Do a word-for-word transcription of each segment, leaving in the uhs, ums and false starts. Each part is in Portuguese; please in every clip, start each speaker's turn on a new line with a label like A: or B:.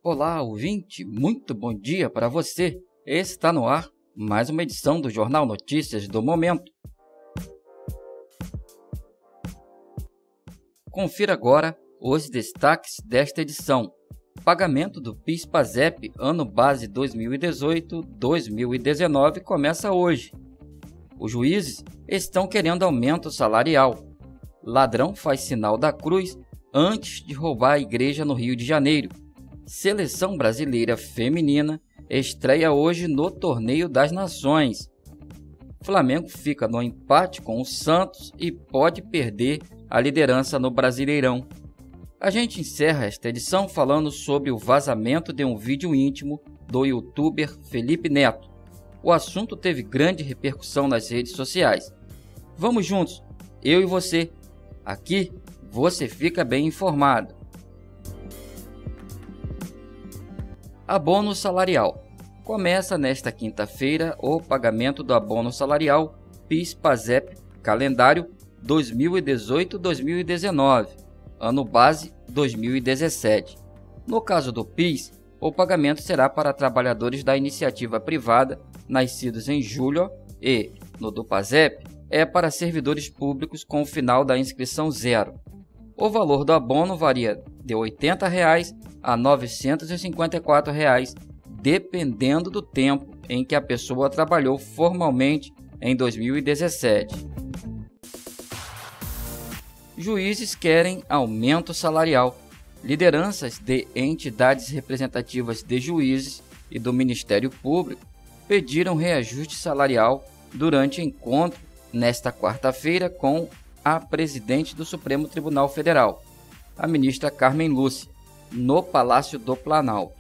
A: Olá, ouvinte, muito bom dia para você. Está no ar mais uma edição do Jornal Notícias do Momento. Confira agora os destaques desta edição. Pagamento do PIS/PASEP ano base dois mil e dezoito dois mil e dezenove começa hoje. Os juízes estão querendo aumento salarial. Ladrão faz sinal da cruz antes de roubar a igreja no Rio de Janeiro. Seleção brasileira feminina estreia hoje no Torneio das Nações. Flamengo fica no empate com o Santos e pode perder a liderança no Brasileirão. A gente encerra esta edição falando sobre o vazamento de um vídeo íntimo do youtuber Felipe Neto. O assunto teve grande repercussão nas redes sociais. Vamos juntos, eu e você. Aqui você fica bem informado. Abono salarial. Começa nesta quinta-feira o pagamento do abono salarial PIS/PASEP calendário dois mil e dezoito dois mil e dezenove, ano base dois mil e dezessete. No caso do PIS, o pagamento será para trabalhadores da iniciativa privada nascidos em julho e, no do PASEP, é para servidores públicos com o final da inscrição zero. O valor do abono varia de oitenta reais a novecentos e cinquenta e quatro reais, dependendo do tempo em que a pessoa trabalhou formalmente em dois mil e dezessete. Juízes querem aumento salarial. Lideranças de entidades representativas de juízes e do Ministério Público pediram reajuste salarial durante encontro nesta quarta-feira com a presidente do Supremo Tribunal Federal, a ministra Carmen Lúcia, no Palácio do Planalto.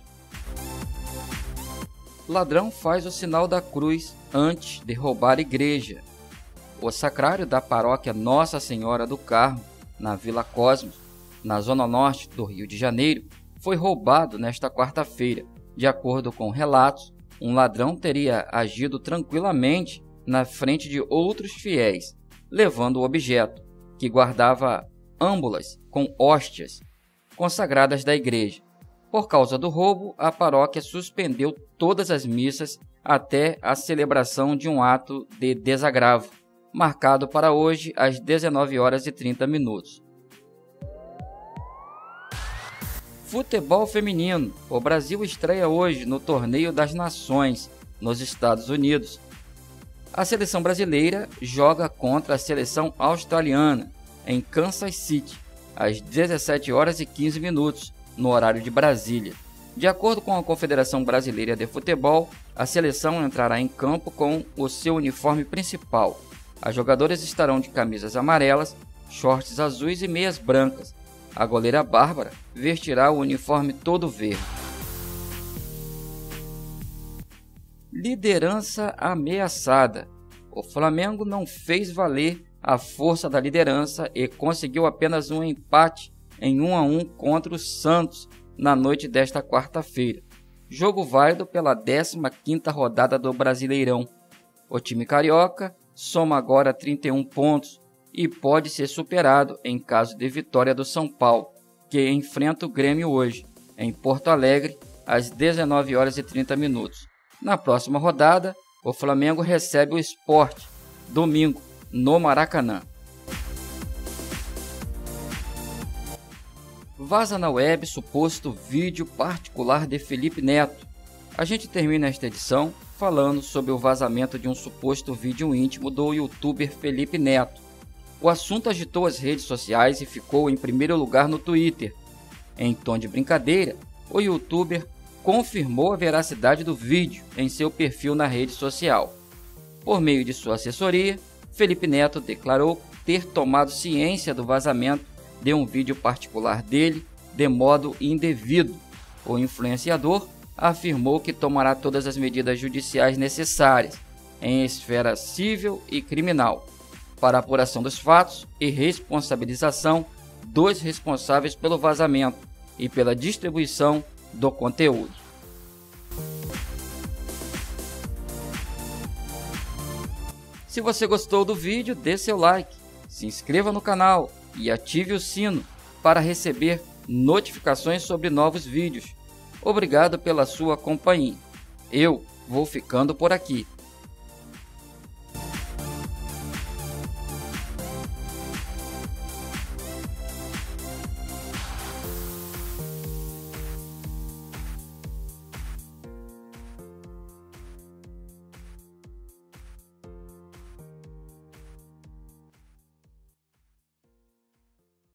A: Ladrão faz o sinal da cruz antes de roubar a igreja. O sacrário da paróquia Nossa Senhora do Carmo, na Vila Cosmos, na zona norte do Rio de Janeiro, foi roubado nesta quarta-feira. De acordo com relatos, um ladrão teria agido tranquilamente na frente de outros fiéis, levando o objeto, que guardava âmbulas com hóstias consagradas da igreja. Por causa do roubo, a paróquia suspendeu todas as missas até a celebração de um ato de desagravo, marcado para hoje às dezenove horas e trinta minutos. Futebol feminino. O Brasil estreia hoje no Torneio das Nações, nos Estados Unidos. A seleção brasileira joga contra a seleção australiana em Kansas City, às dezessete horas e quinze minutos, no horário de Brasília. De acordo com a Confederação Brasileira de Futebol, a seleção entrará em campo com o seu uniforme principal. As jogadoras estarão de camisas amarelas, shorts azuis e meias brancas. A goleira Bárbara vestirá o uniforme todo verde. Liderança ameaçada. O Flamengo não fez valer a força da liderança e conseguiu apenas um empate em um a um contra o Santos na noite desta quarta-feira. Jogo válido pela décima quinta rodada do Brasileirão. O time carioca soma agora trinta e um pontos e pode ser superado em caso de vitória do São Paulo, que enfrenta o Grêmio hoje, em Porto Alegre, às dezenove horas e trinta minutos. Na próxima rodada, o Flamengo recebe o Sport, domingo, no Maracanã. Vaza na web suposto vídeo particular de Felipe Neto. A gente termina esta edição falando sobre o vazamento de um suposto vídeo íntimo do youtuber Felipe Neto. O assunto agitou as redes sociais e ficou em primeiro lugar no Twitter. Em tom de brincadeira, o youtuber confirmou a veracidade do vídeo em seu perfil na rede social. Por meio de sua assessoria, Felipe Neto declarou ter tomado ciência do vazamento de um vídeo particular dele de modo indevido. O influenciador afirmou que tomará todas as medidas judiciais necessárias, em esfera civil e criminal, para a apuração dos fatos e responsabilização dos responsáveis pelo vazamento e pela distribuição do conteúdo. Se você gostou do vídeo, dê seu like, se inscreva no canal e ative o sino para receber notificações sobre novos vídeos. Obrigado pela sua companhia. Eu vou ficando por aqui.